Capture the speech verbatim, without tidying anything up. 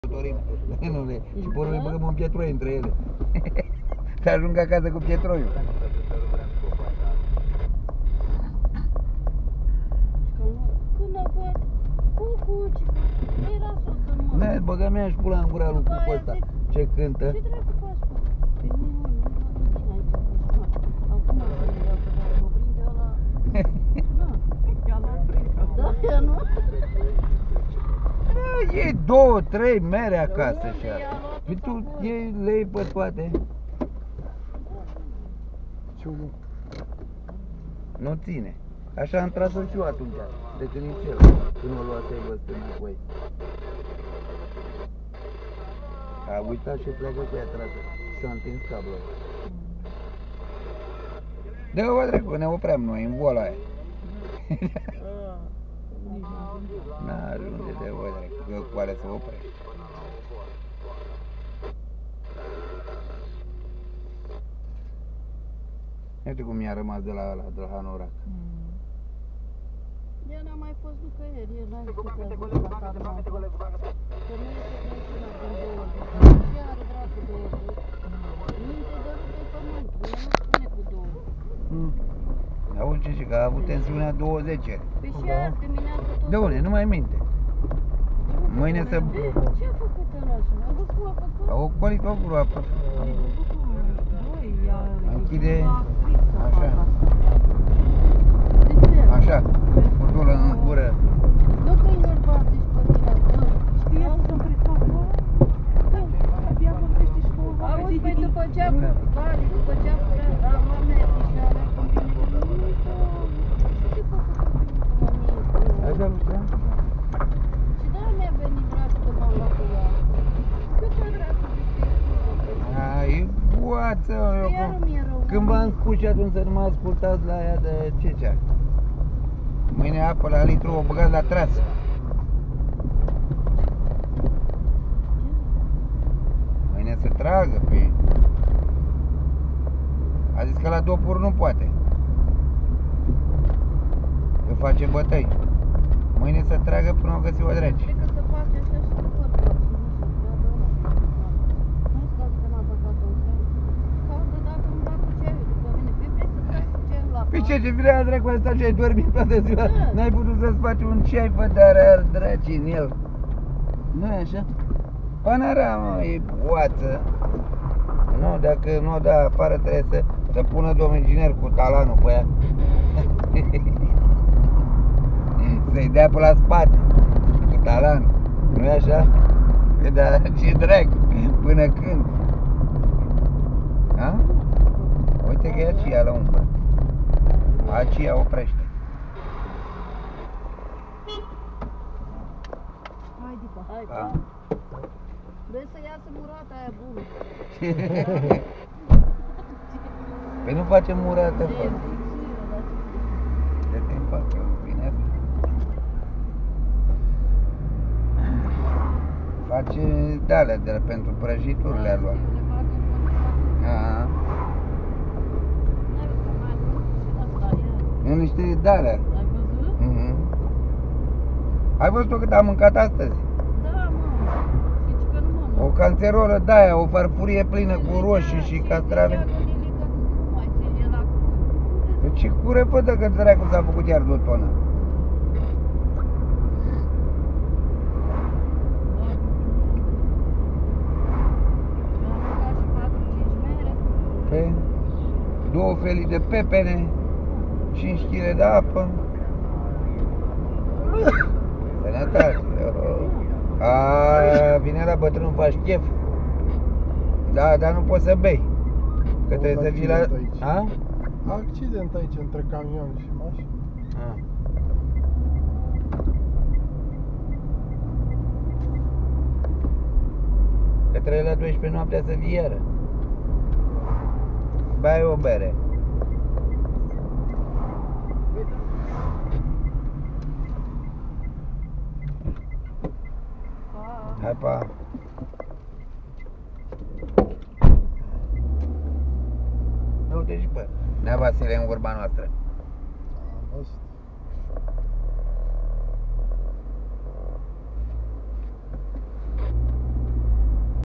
Trenule, și pe urmă îi băgăm un pietroi între ele. Să ajung acasă cu pietroiul. Când a băiat cucucica, era sus în mână. Ne, băga mea și pula în gura lui cucul ăsta. Ce cântă? Ce dracu faci, bă? Păi nu, mă, nu dau nimic aici, bă, acum să ne iau, că mă prinde ăla... Da, ea l-a prins. Da, ea nu? Iei două, trei mere acasă și asta. Și tu iei, le iei pe toate. Nu ține. Așa am tras-o și eu atunci, de când e cel, când o luasei văzut înapoi. A uitat și pleacă cu ea trasă și s-a întins cablul. Dă-o, bă, dracu, ne opream noi în boala aia. N-ajunge de bă, dracu, că cu alea să oprești. Uite cum mi-a rămas de la ăla, de la Hanorac. Ea n-a mai fost nicăieri, el n-a zis că te-a zis la Carmată. Că nu este pensionat din două ori. Și are dracu două ori. Minte de rupe pământul, ea nu spune cu două. Auzi ce, că a avut tensiunea douăzeci. Păi și azi dimineața tot... De unde? Nu mai minte. Mâine să... Ce a făcut ăla așa? A dus cu apă tot? A ocolit-o groapă. Băi, ea... Închide... Așa. Așa. Furtulă în gură. Nu că-i normal, deci pe tine. Știi să-mi prefac, bă? Abia vorbește și cu o auzi, păi după ce a Vali, după ce a furat, a luat merdi și alea cum vine de mânică. Ce făcut cu mânică? Așa nu știam? Și de-aia mi-a venit dracu de m-am luat cu ea. Cât o dracu de te Ai, boață, eu iar îmi e rău. când v-am spus și atunci să nu mă ascultați la ea de Cecea. Mâine apă la litru o băgați la tras. Mâine să tragă pe... A zis că la dopuri nu poate. Că face bătăi. Mâine să tragă până o găsi o dragi. Cred că se face așa și cu corpul. Nu-ți caz că n-a băgat-o în seară. Caută dacă îmi bag cu ceaiul după mine. Păi vrei să faci cu ceaiul la Păi ce, ce vine la dracu ăsta și ai dormit toată ziua? Da. N-ai putut să-ți faci un ceai fă de-are draci în el. Nu e așa? Panorama e boață. Nu, dacă nu o da afară trebuie să, să pună domnul inginer cu talanul pe ea. Să-i dea pe la spate cu talanul. Nu e așa? Păi da, ce drag, până când? Ha? Uite că e aceea la umbră. Aceea oprește. Hai, Dipa. Hai, Ha. vrei să iasă murata aia bună? Păi nu facem murată, fă. De te fac eu, bine asta. Face de-alea de la, pentru prăjituri le-a luat. Aha. E niște de-alea. Ai văzut? Mhm. Ai văzut-o cât am mâncat astăzi? Da, mă. Zici că nu mănânc. O canțerolă de-aia, o farfurie plină cu roșii și castraveți. Păi ce cură, bă, dacă dracu s-a făcut iar de o tonă? Păi, două felii de pepene, cinci kilograme de apă. Sănătate. A, vine la bătrân, faci chef. Da, dar nu poți să bei. Că trebuie să vii la... A? Accident aici între camion și mașină. A. Că trebuie la douăsprezece noaptea să vii iară. Bai o bere. Hai, pa! Uite și bă, Nea Vasile în vorba noastră. Am văzut.